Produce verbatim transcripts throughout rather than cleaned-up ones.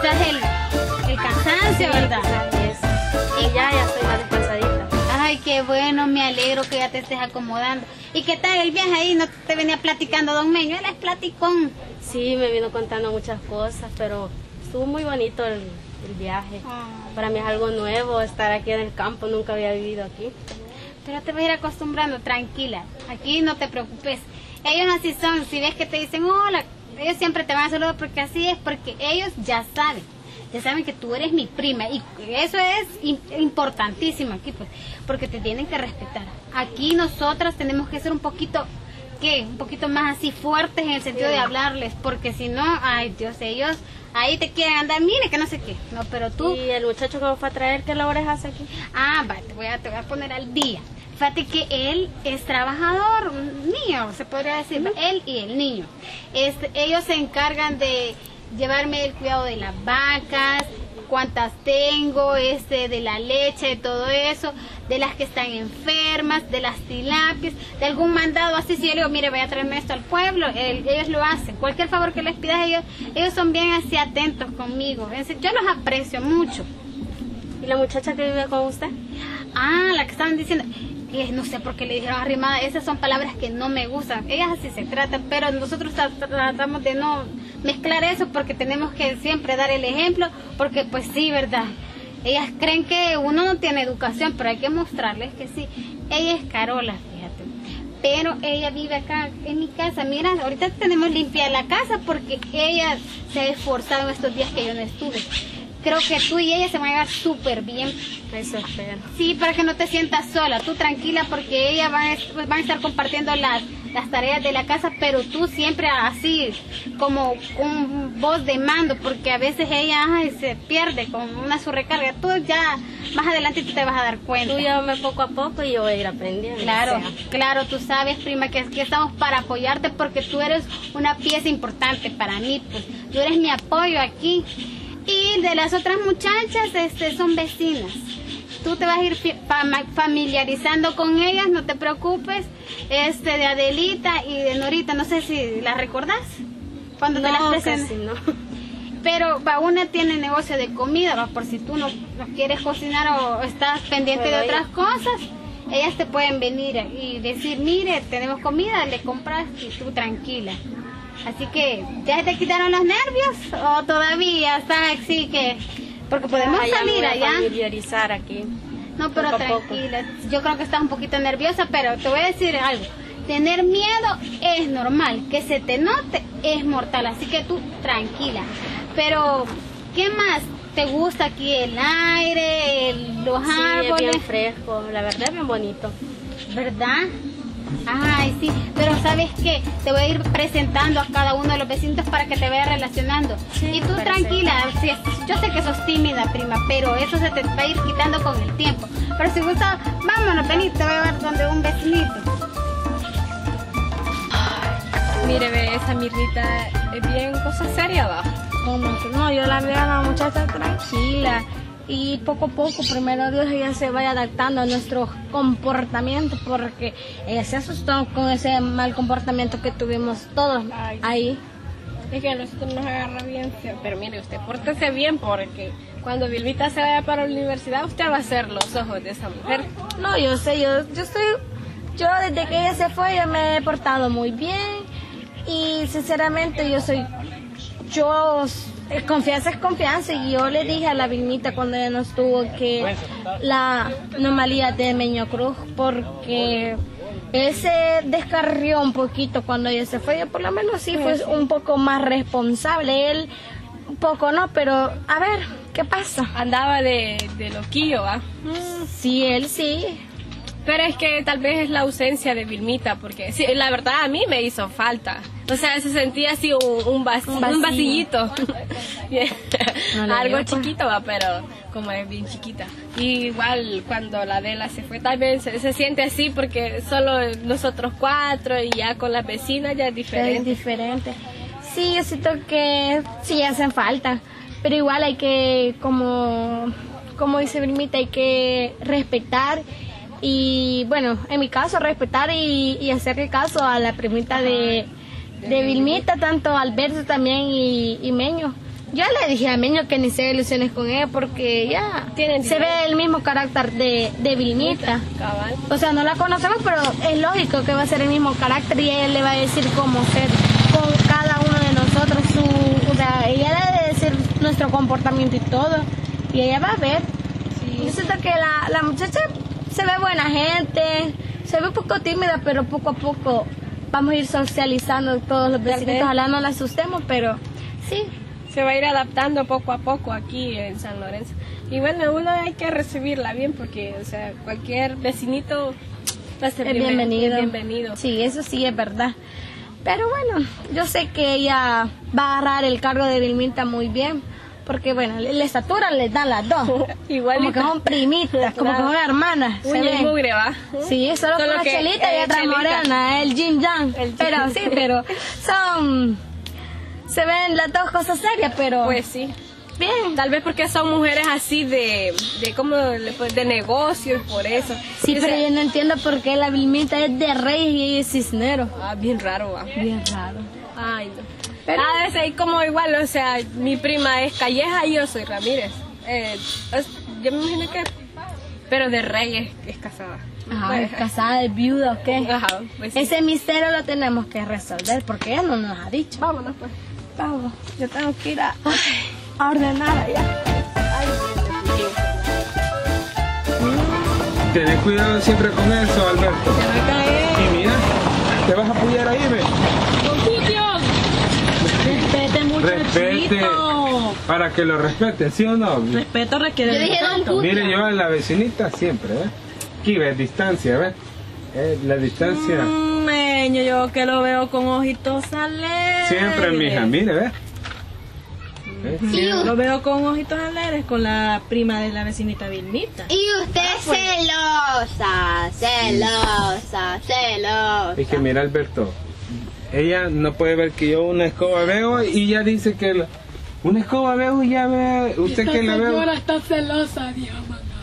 quizás el, el cansancio, ¿verdad? Y ya, ya estoy más descansadita. Ay, qué bueno, me alegro que ya te estés acomodando. ¿Y qué tal el viaje ahí? ¿No te venía platicando don Meño? Él es platicón. Sí, me vino contando muchas cosas, pero estuvo muy bonito el, el viaje. Oh. Para mí es algo nuevo estar aquí en el campo, nunca había vivido aquí. Pero te vas a ir acostumbrando, tranquila. Aquí no te preocupes. Ellos así son, si ves que te dicen hola, ellos siempre te van a saludar porque así es, porque ellos ya saben. Ya saben que tú eres mi prima y eso es importantísimo aquí, pues, porque te tienen que respetar. Aquí nosotras tenemos que ser un poquito, ¿qué? Un poquito más así fuertes en el sentido sí. de hablarles, porque si no, ay Dios, ellos ahí te quieren andar, mire que no sé qué, no, pero tú... ¿Y el muchacho que me fue a traer, qué labores hace aquí? Ah, va, te voy a, te voy a poner al día. Fíjate que él es trabajador mío, se podría decir, uh-huh. él y el niño. Este, ellos se encargan de llevarme el cuidado de las vacas, cuántas tengo, este, de la leche, de todo eso, de las que están enfermas, de las tilapias, de algún mandado así. Si yo le digo, mire, voy a traerme esto al pueblo, él, ellos lo hacen. Cualquier favor que les pidas, ellos, ellos son bien así atentos conmigo. Yo los aprecio mucho. ¿Y la muchacha que vive con usted? Ah, la que estaban diciendo... No sé por qué le dijeron arrimada, esas son palabras que no me gustan, ellas así se tratan, pero nosotros tratamos de no mezclar eso porque tenemos que siempre dar el ejemplo, porque pues sí, verdad, ellas creen que uno no tiene educación, pero hay que mostrarles que sí. Ella es Carola, fíjate, pero ella vive acá en mi casa. Mira, ahorita tenemos limpia la casa porque ella se ha esforzado en estos días que yo no estuve. Creo que tú y ella se van a llevar súper bien. Eso espero. Sí, para que no te sientas sola. Tú tranquila porque ella van a, van a estar compartiendo las, las tareas de la casa, pero tú siempre así, como con voz de mando, porque a veces ella ay, se pierde con una su recarga. Tú ya, más adelante tú te vas a dar cuenta. Tú llévame poco a poco y yo voy a ir aprendiendo. Claro, claro, tú sabes, prima, que aquí estamos para apoyarte porque tú eres una pieza importante para mí. Pues tú eres mi apoyo aquí. Y de las otras muchachas, este, son vecinas. Tú te vas a ir familiarizando con ellas, no te preocupes. Este, de Adelita y de Norita, no sé si las recordás. Cuando no, te las presenté. No. Pero va, una tiene negocio de comida, va, por si tú no, no quieres cocinar o estás pendiente bueno, de otras ya. cosas. Ellas te pueden venir y decir, mire, tenemos comida, le compras y tú tranquila. Así que, ¿ya se te quitaron los nervios? ¿O todavía están así que...? Porque podemos ya, salir ya me voy a allá. familiarizar aquí. No, pero poco tranquila. Yo creo que estás un poquito nerviosa, pero te voy a decir algo. Tener miedo es normal. Que se te note es mortal. Así que tú, tranquila. Pero, ¿qué más te gusta aquí? ¿El aire? El, los sí, árboles? Sí, es bien fresco. La verdad es bien bonito. ¿Verdad? Ay, sí, pero ¿sabes qué? Te voy a ir presentando a cada uno de los vecinos para que te vayas relacionando. Sí, y tú tranquila, sí, yo sé que sos tímida, prima, pero eso se te va a ir quitando con el tiempo. Pero si gusta, vámonos, vení, te voy a llevar donde un vecinito. Ay, mire, ve, esa Mirnita es bien cosa seria, ¿va? ¿Cómo? No, yo la veo a la muchacha tranquila. Y poco a poco, primero Dios, ella se vaya adaptando a nuestro comportamiento, porque ella se asustó con ese mal comportamiento que tuvimos todos Ay, ahí. Es que a nosotros nos agarra bien feo, pero mire, usted pórtese bien, porque cuando Vilmita se vaya para la universidad, usted va a ser los ojos de esa mujer. No, yo sé, yo, yo estoy, yo desde que ella se fue, yo me he portado muy bien, y sinceramente yo soy, yo... Confianza es confianza, y yo le dije a la Vilmita cuando ella no estuvo que la anomalía de Meño Cruz, porque él se descarrió un poquito cuando ella se fue. Yo por lo menos sí fue un poco más responsable, él un poco no, pero a ver, ¿qué pasa? Andaba de, de loquillo, ¿va? Sí, él sí. Pero es que tal vez es la ausencia de Vilmita, porque sí, la verdad a mí me hizo falta. O sea, se sentía así un, un, vac un, un vacillito. No algo chiquito, va, pero como es bien chiquita. Y igual cuando la Adela se fue, tal vez se, se siente así porque solo nosotros cuatro y ya con las vecinas ya es diferente. Es diferente. Sí, yo siento que sí hacen falta, pero igual hay que, como, como dice Vilmita, hay que respetar. Y bueno, en mi caso, respetar y, y hacerle caso a la primita de, de Vilmita, tanto Alberto también y, y Meño. Yo le dije a Meño que ni se ilusiones con ella porque ya Tienen se ve el mismo carácter de, de Vilmita. Cabal. O sea, no la conocemos, pero es lógico que va a ser el mismo carácter y ella le va a decir cómo ser con cada uno de nosotros. Su, o sea, ella le va a decir nuestro comportamiento y todo. Y ella va a ver. Sí. Yo siento que la, la muchacha se ve buena gente, se ve un poco tímida, pero poco a poco vamos a ir socializando todos los vecinos. Ojalá no la asustemos, pero sí. Se va a ir adaptando poco a poco aquí en San Lorenzo. Y bueno, uno hay que recibirla bien porque, o sea, cualquier vecinito va a ser es bienvenido. bienvenido. Sí, eso sí es verdad. Pero bueno, yo sé que ella va a agarrar el cargo de Vilmita muy bien. Porque bueno, la estatura les dan las dos. Igualito. Como que son primitas, como Claro. que son hermanas. Uña y mugre, va. Sí, solo, Solo con la que, chelita eh, y otra chelita. morena, el yin yang. El yin. Pero sí, pero son... Se ven las dos cosas serias, pero... Pues sí. bien. Tal vez porque son mujeres así de, de como de negocio y por eso. Sí, Y, o pero sea, yo no entiendo por qué la Vilmita es de Reyes y ella es Cisnero. Ah, bien raro, va. Bien raro. Ay, no. Pero- Ah, es ahí como igual, o sea, mi prima es Calleja y yo soy Ramírez. Eh, es- yo me imagino que... Pero de Reyes es casada. Ajá, Pues, ¿es casada, es viuda o qué? Ajá, pues sí. Ese misterio lo tenemos que resolver porque ella no nos ha dicho. Vámonos pues. Vamos, yo tengo que ir a, a ordenar allá. Tenés cuidado siempre con eso, Alberto. Y mira, te vas a apoyar ahí, ve. Respete, Respete. muchachito. Para que lo respeten, ¿sí o no? Respeto requiere Yo dije don respeto. Putia. Mire, yo a la vecinita siempre, ¿ves? Aquí, ¿ves? Distancia, ¿ves? Eh, la distancia. Mm, meño, yo que lo veo con ojitos alegres. Siempre, mija, mire, ¿ves? ¿Ves? Y, u- Lo veo con ojitos alegres con la prima de la vecinita Vilmita. y usted celosa, celosa, celosa. Es que mira, Alberto, ella no puede ver que yo una escoba veo y ya dice que la- una escoba veo y ya ve, usted que la veo. está celosa, Dios.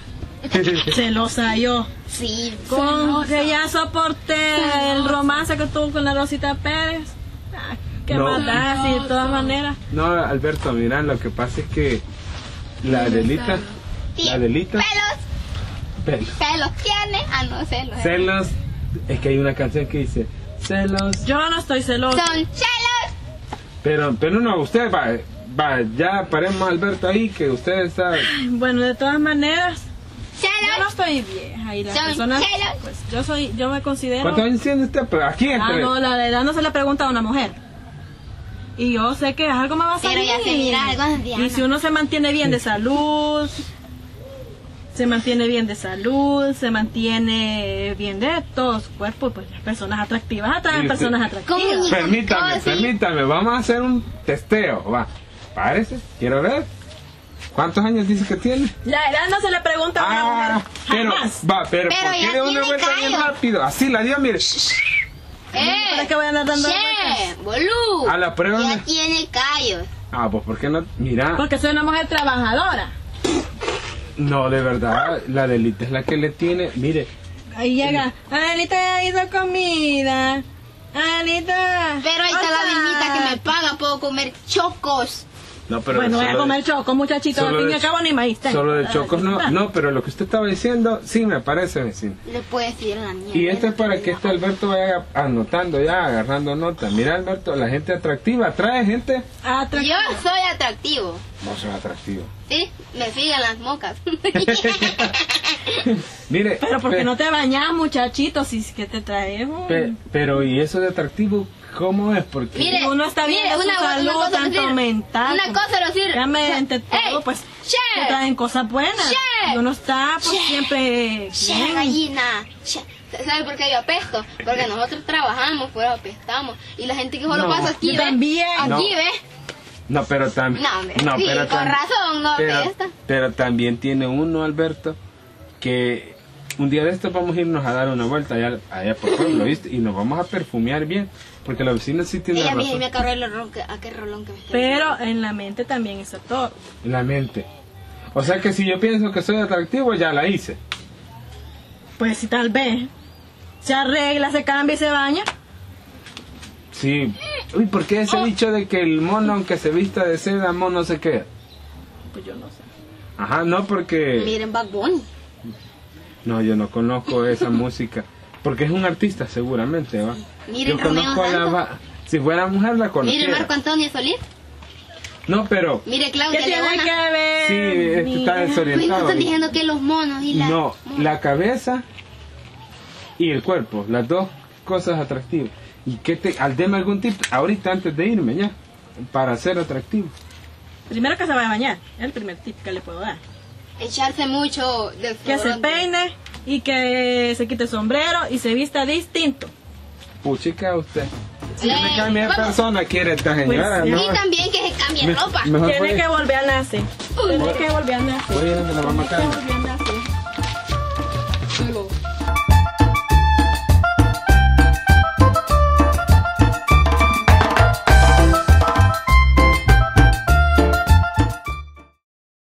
Celosa yo. Sí, Con que ya soporté el romance que tuvo con la Rosita Pérez. Ah, qué No. maldad, sí, de todas maneras. No, Alberto, mira, lo que pasa es que la Adelita, la Adelita, pelos, pelos, pelos tiene, ah no, celos. celos, es que hay una canción que dice celos, Yo no estoy celosa. Son celos. pero, pero no, usted va, va, ya paremos Alberto ahí, que usted está, Bueno, de todas maneras, yo no Celos. estoy vieja y las Son personas, celos. pues yo soy, yo me considero. ¿cuántos años tiene usted? Pero aquí Ah, entre, no, la edad no se le pregunta a una mujer. Y yo sé que algo me va a Pero salir. ya se mira algo, Diana. Y si uno se mantiene bien de salud, se mantiene bien de salud, se mantiene bien de todo su cuerpo, pues las personas atractivas atraen Sí, sí. personas atractivas. ¿Cómo? permítame, Oh, sí. permítame, vamos a hacer un testeo, va, parece, quiero ver, ¿cuántos años dice que tiene? La edad no se le pregunta a una Ah, mujer. pero, Jamás. va, pero, Pero ¿por qué ya de una tiene vuelta bien callo. rápido? Así la dio, mire. ¿Para Eh, qué voy a andar dando che, vueltas? bolú. A la prueba Ya me- tiene callos. Ah, pues, ¿por qué no? Mira, Porque soy una mujer trabajadora. no, de verdad, la delita es la que le tiene, mire, Ahí llega, Anita ya hizo comida. Anita. Pero ahí está la otra. Vilmita que me paga, puedo comer chocos. no, pero Bueno, voy a solo comer de- choco, muchachito. Al solo fin y de- al cabo ni maíz tengo. Solo de Ah, chocos no, ah. no, pero lo que usted estaba diciendo, sí me parece, vecino. Le puedes decir a la niña. Y esto es para que este Alberto vaya anotando ya, agarrando nota. Mira, Alberto, la gente atractiva, atrae gente. Atractivo. Yo soy atractivo. No soy atractivo. Sí, me siguen las mocas. Mire, Pero porque pe- no te bañas, muchachito, si es que te traes un... pe- pero ¿y eso de atractivo cómo es? Porque Mire, uno está bien mire, de su una- salud, una cosa tanto decir, mental. una como- cosa decir, Realmente, ante todo, ey, pues, che, te traen cosas buenas. che, Y uno está, pues, che, siempre che, bien. gallina. Che. ¿Sabe por qué yo apesto? Porque nosotros trabajamos, pero apestamos. Y la gente que solo No. pasa aquí, Yo ¿ve? también. Aquí, No. ¿ve? no, pero también No, hombre, sí, con tam- razón, no pero, apesta. pero también tiene uno, Alberto, que un día de estos vamos a irnos a dar una vuelta allá, allá por pueblo, ¿viste? Y nos vamos a perfumear bien, porque la vecina sí tiene Ella me, razón. me agarró el rolón que, a qué rolón que me está Pero en la mente también está todo. La mente. O sea que si yo pienso que soy atractivo, ya la hice. Pues si tal vez se arregla, se cambia y se baña. Sí, Uy, ¿por qué ese Oh. dicho de que el mono, aunque se vista de seda, mono se queda? Pues yo no sé. Ajá, no porque... Miren, Bad Bunny. No, yo no conozco esa música. Porque es un artista, seguramente, ¿va? Miren, yo Romeo conozco a la... Santos. va- Si fuera mujer, la conociera. Mire, Marco Antonio Solís. No, pero... Mire, ¿Qué Claudia tiene Leona. que ver? Sí, este está Mira. Uy, no desorientado. están diciendo que los monos y la... No, la cabeza y el cuerpo, las dos cosas atractivas. ¿Y qué te... al deme algún tip ahorita antes de irme ya? Para ser atractivo. Primero que se vaya a bañar. Es el primer tip que le puedo dar. Echarse mucho de Que se peine y que se quite el sombrero y se vista distinto. Puchica usted. Si Eh, me cambia de vamos. persona, quiere esta señora, Pues, ¿no? Y también que se cambie Me- ropa. mejor Tiene voy, que volver a nacer. Tiene que volver a nacer. voy a ir donde la mamá Tiene que Carmen. volver a nacer.